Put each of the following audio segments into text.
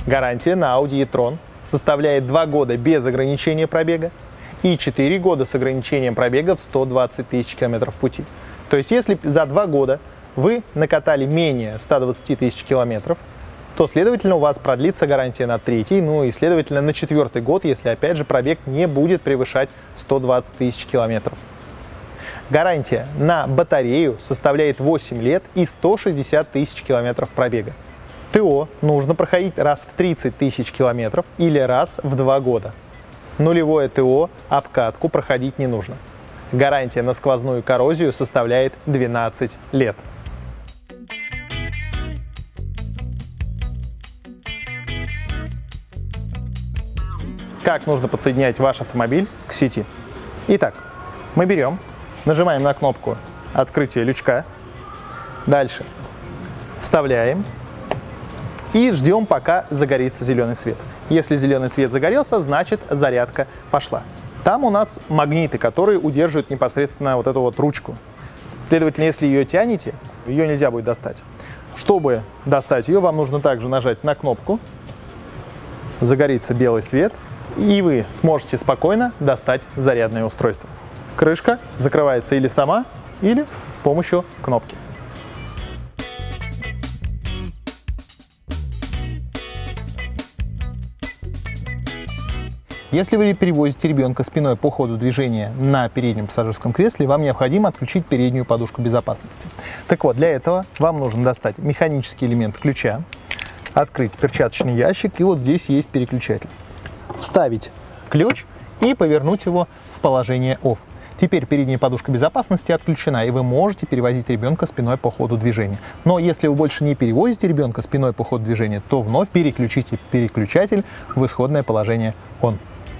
Гарантия на Audi e-tron составляет 2 года без ограничения пробега и 4 года с ограничением пробега в 120 тысяч километров пути. То есть, если за 2 года вы накатали менее 120 тысяч километров, то, следовательно, у вас продлится гарантия на 3-й, ну и, следовательно, на 4-й год, если, опять же, пробег не будет превышать 120 тысяч километров. Гарантия на батарею составляет 8 лет и 160 тысяч километров пробега. ТО нужно проходить раз в 30 тысяч километров или раз в 2 года. Нулевое ТО, обкатку проходить не нужно. Гарантия на сквозную коррозию составляет 12 лет. Как нужно подсоединять ваш автомобиль к сети? Итак, мы берем, нажимаем на кнопку открытия лючка, дальше вставляем и ждем, пока загорится зеленый свет. Если зеленый свет загорелся, значит зарядка пошла. Там у нас магниты, которые удерживают непосредственно вот эту вот ручку. Следовательно, если ее тянете, ее нельзя будет достать. Чтобы достать ее, вам нужно также нажать на кнопку, загорится белый свет, и вы сможете спокойно достать зарядное устройство. Крышка закрывается или сама, или с помощью кнопки. Если вы перевозите ребенка спиной по ходу движения на переднем пассажирском кресле, вам необходимо отключить переднюю подушку безопасности. Так вот, для этого вам нужно достать механический элемент ключа, открыть перчаточный ящик, и вот здесь есть переключатель. Вставить ключ и повернуть его в положение OFF. Теперь передняя подушка безопасности отключена, и вы можете перевозить ребенка спиной по ходу движения. Но если вы больше не перевозите ребенка спиной по ходу движения, то вновь переключите переключатель в исходное положение ON.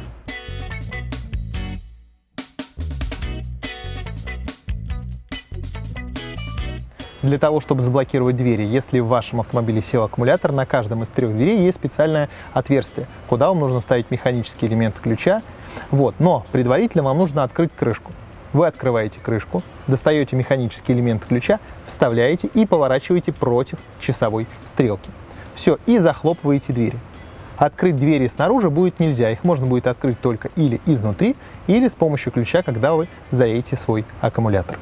Для того, чтобы заблокировать двери, если в вашем автомобиле сел аккумулятор, на каждом из 3 дверей есть специальное отверстие, куда вам нужно вставить механический элемент ключа. Но предварительно вам нужно открыть крышку. Вы открываете крышку, достаете механический элемент ключа, вставляете и поворачиваете против часовой стрелки. Все, и захлопываете двери. Открыть двери снаружи будет нельзя, их можно будет открыть только или изнутри, или с помощью ключа, когда вы заедете свой аккумулятор.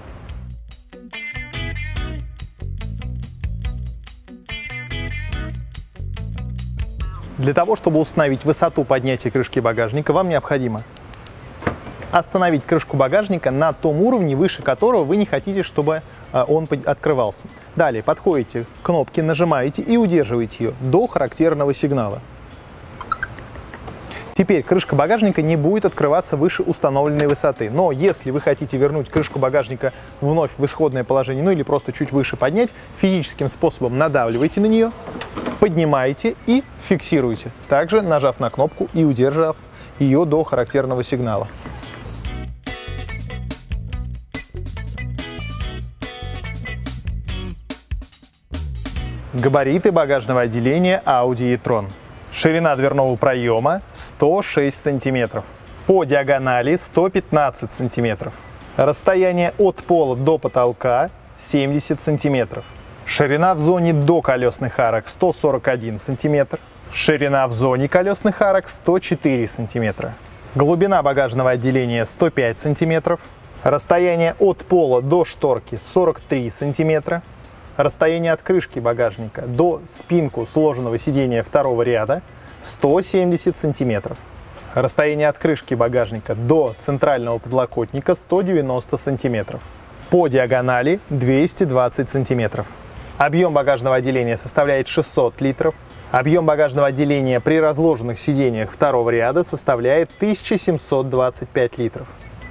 Для того, чтобы установить высоту поднятия крышки багажника, вам необходимо остановить крышку багажника на том уровне, выше которого вы не хотите, чтобы он открывался. Далее подходите к кнопке, нажимаете и удерживаете ее до характерного сигнала. Теперь крышка багажника не будет открываться выше установленной высоты. Но если вы хотите вернуть крышку багажника вновь в исходное положение, ну или просто чуть выше поднять, физическим способом надавливаете на нее, поднимаете и фиксируете, также нажав на кнопку и удержав ее до характерного сигнала. Габариты багажного отделения Audi e-tron. Ширина дверного проема 106 см. По диагонали 115 см. Расстояние от пола до потолка 70 см. Ширина в зоне до колесных арок 141 см. Ширина в зоне колесных арок 104 см. Глубина багажного отделения 105 см. Расстояние от пола до шторки 43 см. Расстояние от крышки багажника до спинку сложенного сидения второго ряда 170 см. Расстояние от крышки багажника до центрального подлокотника 190 см. По диагонали 220 см. Объем багажного отделения составляет 600 литров. Объем багажного отделения при разложенных сидениях второго ряда составляет 1725 литров.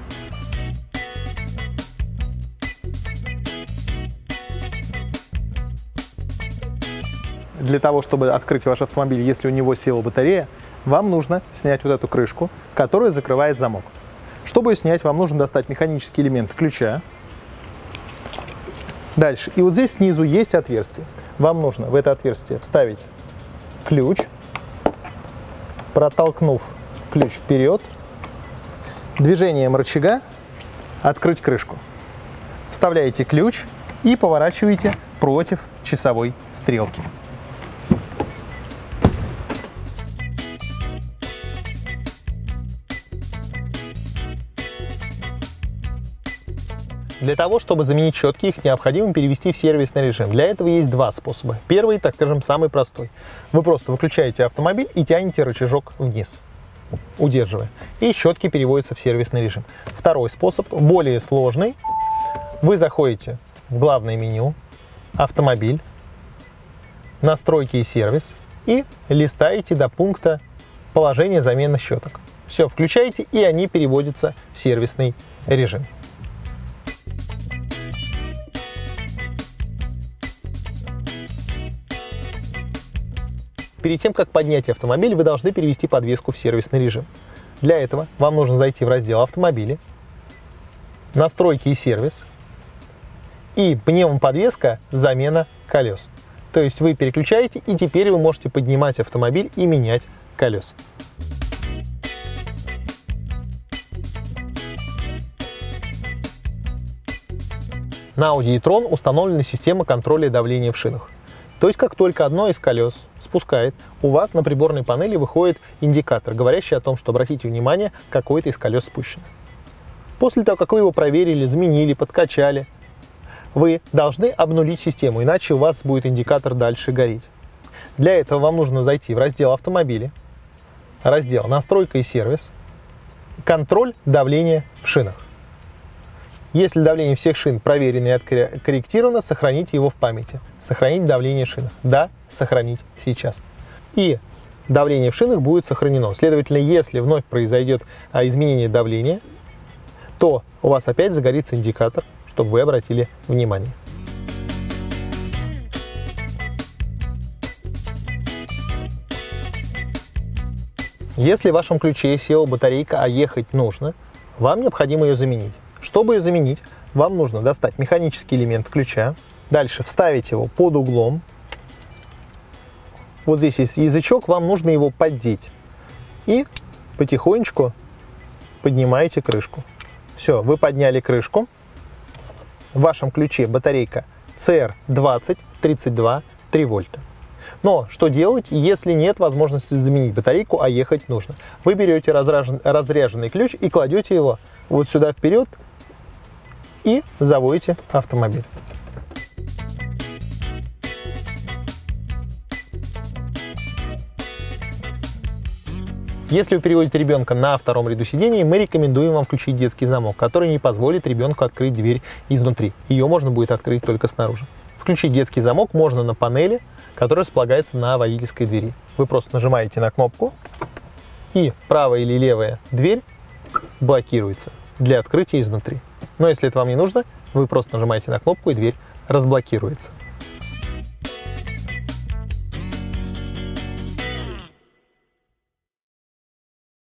Для того, чтобы открыть ваш автомобиль, если у него села батарея, вам нужно снять вот эту крышку, которая закрывает замок. Чтобы ее снять, вам нужно достать механический элемент ключа. Дальше. И вот здесь снизу есть отверстие. Вам нужно в это отверстие вставить ключ, протолкнув ключ вперед, движением рычага открыть крышку. Вставляете ключ и поворачиваете против часовой стрелки. Для того, чтобы заменить щетки, их необходимо перевести в сервисный режим. Для этого есть два способа. Первый, так скажем, самый простой. Вы просто выключаете автомобиль и тянете рычажок вниз, удерживая. И щетки переводятся в сервисный режим. Второй способ, более сложный. Вы заходите в главное меню, автомобиль, настройки и сервис и листаете до пункта положение замены щеток. Все, включаете, и они переводятся в сервисный режим. Перед тем, как поднять автомобиль, вы должны перевести подвеску в сервисный режим. Для этого вам нужно зайти в раздел «Автомобили», «Настройки и сервис» и «Пневмоподвеска. Замена колес». То есть вы переключаете, и теперь вы можете поднимать автомобиль и менять колеса. На Audi e-tron установлена система контроля давления в шинах. То есть, как только одно из колес спускает, у вас на приборной панели выходит индикатор, говорящий о том, что, обратите внимание, какое-то из колес спущено. После того, как вы его проверили, заменили, подкачали, вы должны обнулить систему, иначе у вас будет индикатор дальше гореть. Для этого вам нужно зайти в раздел «Автомобили», раздел «Настройка и сервис», «Контроль давления в шинах». Если давление всех шин проверено и откорректировано, сохраните его в памяти. Сохранить давление в шинах. Да, сохранить сейчас. И давление в шинах будет сохранено. Следовательно, если вновь произойдет изменение давления, то у вас опять загорится индикатор, чтобы вы обратили внимание. Если в вашем ключе села батарейка, а ехать нужно, вам необходимо ее заменить. Чтобы ее заменить, вам нужно достать механический элемент ключа, дальше вставить его под углом. Вот здесь есть язычок, вам нужно его поддеть. И потихонечку поднимаете крышку. Все, вы подняли крышку. В вашем ключе батарейка CR20 32 3 вольта. Но что делать, если нет возможности заменить батарейку, а ехать нужно? Вы берете разряженный ключ и кладете его вот сюда вперед и заводите автомобиль. Если вы переводите ребенка на втором ряду сидений, мы рекомендуем вам включить детский замок, который не позволит ребенку открыть дверь изнутри. Ее можно будет открыть только снаружи. Включить детский замок можно на панели, которая располагается на водительской двери. Вы просто нажимаете на кнопку, и правая или левая дверь блокируется для открытия изнутри. Но если это вам не нужно, вы просто нажимаете на кнопку, и дверь разблокируется.